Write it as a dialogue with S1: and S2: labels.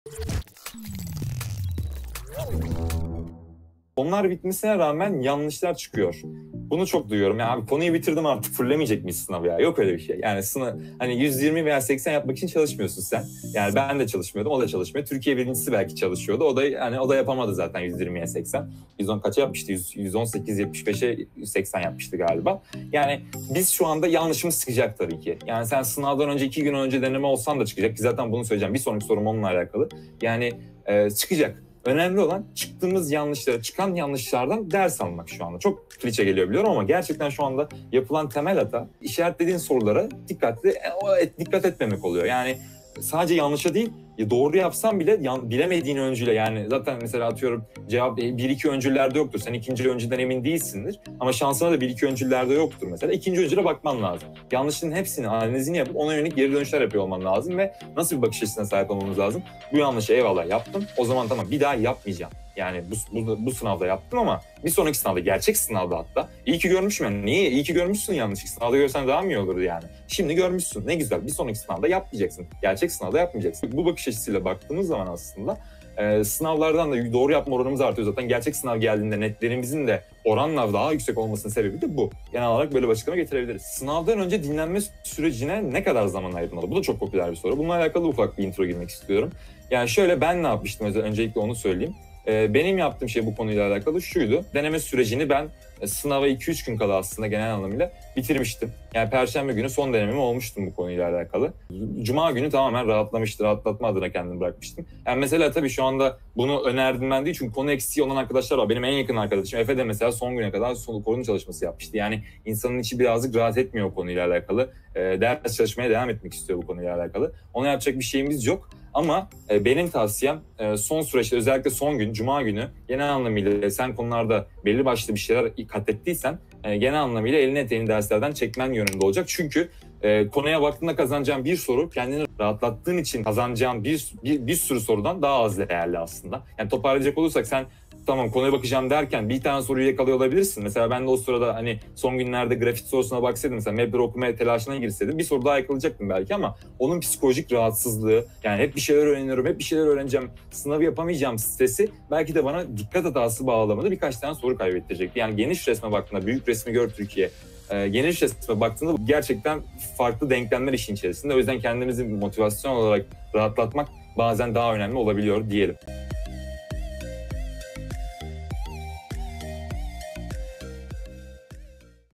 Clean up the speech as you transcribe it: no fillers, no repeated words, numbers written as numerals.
S1: Onlar bitmesine rağmen yanlışlar çıkıyor. Bunu çok duyuyorum. Ya abi konuyu bitirdim artık fullemeyecek miyiz sınavı ya? Yok öyle bir şey. Yani sınav hani 120 veya 80 yapmak için çalışmıyorsun sen. Yani ben de çalışmıyordum, o da çalışmıyor. Türkiye birincisi belki çalışıyordu. O da yani o da yapamadı zaten 120'ye 80. 110 kaça yapmıştı? 118 75'e 180 yapmıştı galiba. Yani biz şu anda yanlışımız çıkacak tabii ki. Yani sen sınavdan önce 2 gün önce deneme olsan da çıkacak. Ki zaten bunu söyleyeceğim. Bir sonraki sorum onunla alakalı. Yani çıkacak. Önemli olan çıktığımız yanlışlara, çıkan yanlışlardan ders almak şu anda. Çok klişe geliyor biliyorum ama gerçekten şu anda yapılan temel hata işaretlediğin sorulara dikkat etmemek oluyor. Yani sadece yanlışa değil, doğru yapsan bile bilemediğin öncüyle, yani zaten mesela atıyorum cevap 1-2 öncüllerde yoktur. Sen ikinci öncüden emin değilsindir ama şansına da 1-2 öncüllerde yoktur mesela. İkinci öncüle bakman lazım. Yanlışların hepsini analizini yapıp ona yönelik geri dönüşler yapıyor olman lazım ve nasıl bir bakış açısına sahip olmamız lazım? Bu yanlışı eyvallah yaptım. O zaman tamam, bir daha yapmayacağım. Yani bu sınavda yaptım ama bir sonraki sınavda, gerçek sınavda hatta. İyi ki görmüşüm yani. Niye? İyi ki görmüşsün yanlışlık. Sınavda görsen daha mı iyi olurdu yani? Şimdi görmüşsün. Ne güzel. Bir sonraki sınavda yapmayacaksın. Gerçek sınavda yapmayacaksın. Bu bakış açısıyla baktığımız zaman aslında sınavlardan da doğru yapma oranımız artıyor. Zaten gerçek sınav geldiğinde netlerimizin de oranla daha yüksek olmasının sebebi de bu. Genel olarak böyle bir açıklama getirebiliriz. Sınavdan önce dinlenme sürecine ne kadar zaman ayırmalı? Bu da çok popüler bir soru. Bununla alakalı ufak bir intro girmek istiyorum. Yani şöyle, ben ne yapmıştım mesela, öncelikle onu söyleyeyim. Benim yaptığım şey bu konuyla alakalı şuydu. Deneme sürecini ben sınava 2-3 gün kala aslında genel anlamıyla bitirmiştim. Yani Perşembe günü son denememi olmuştum bu konuyla alakalı. Cuma günü tamamen rahatlatma adına kendimi bırakmıştım. Yani mesela tabii şu anda bunu önerdim ben değil, çünkü konu eksiği olan arkadaşlar var. Benim en yakın arkadaşım Efe de mesela son güne kadar konu çalışması yapmıştı. Yani insanın içi birazcık rahat etmiyor o konuyla alakalı. Ders çalışmaya devam etmek istiyor bu konuyla alakalı. Ona yapacak bir şeyimiz yok. Ama benim tavsiyem son süreçte, özellikle son gün, Cuma günü genel anlamıyla sen konularda belli başlı bir şeyler kat ettiysen genel anlamıyla elini eteğini derslerden çekmen yönünde olacak. Çünkü konuya baktığında kazanacağın bir soru, kendini rahatlattığın için kazanacağın bir sürü sorudan daha az değerli aslında. Yani toparlayacak olursak, sen tamam konuya bakacağım derken bir tane soruyu yakalıyor olabilirsin. Mesela ben de o sırada hani son günlerde grafik sorusuna baksaydım, mesela map'leri okumaya telaşına girseydim bir soru daha yakalayacaktım belki, ama onun psikolojik rahatsızlığı, yani hep bir şeyler öğreniyorum, hep bir şeyler öğreneceğim, sınavı yapamayacağım stresi belki de bana dikkat hatası bağlamında birkaç tane soru kaybettirecekti. Yani geniş resme baktığında, büyük resmi gör Türkiye, geniş resme baktığında gerçekten farklı denklemler işin içerisinde. O yüzden kendimizi motivasyon olarak rahatlatmak bazen daha önemli olabiliyor diyelim.